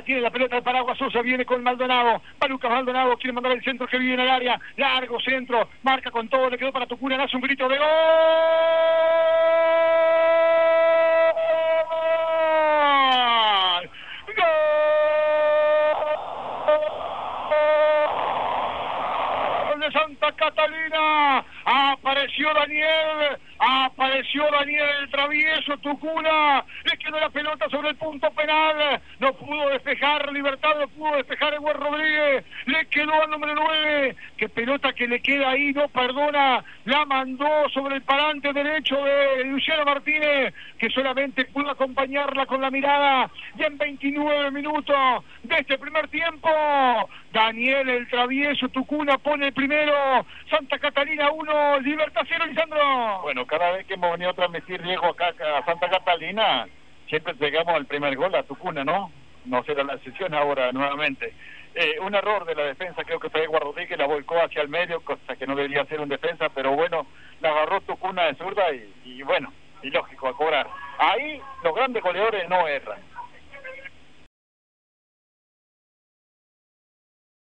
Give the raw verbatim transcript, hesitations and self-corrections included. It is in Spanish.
tiene la pelota de Paraguas Sosa, viene con Maldonado. Va Lucas Maldonado, quiere mandar el centro que viene al área. Largo centro, marca con todo, le quedó para Tucuna, hace un grito de gol. De Santa Catalina, apareció Daniel, apareció Daniel el travieso Tucuna, le quedó la pelota sobre el punto penal, no pudo despejar Libertad, no pudo despejar Eduardo Rodríguez, le quedó al número nueve, que pelota que le queda ahí, no perdona, la mandó sobre el parante derecho de Luciano Martínez, que solamente pudo acompañarla con la mirada, y en veintinueve minutos de este primer tiempo, Daniel el travieso Tucuna pone el primero, Santa Catalina uno, Libertad cero, Lisandro. Bueno, cada vez que hemos venido a transmitir, Diego, acá a Santa Catalina, siempre llegamos al primer gol a Tucuna, ¿no? No será la sesión ahora nuevamente. Eh, un error de la defensa, creo que fue Eduardo Rodríguez, la volcó hacia el medio, cosa que no debería ser un defensa, pero bueno, la agarró Tucuna de zurda y, y bueno, y lógico, a cobrar. Ahí los grandes goleadores no erran.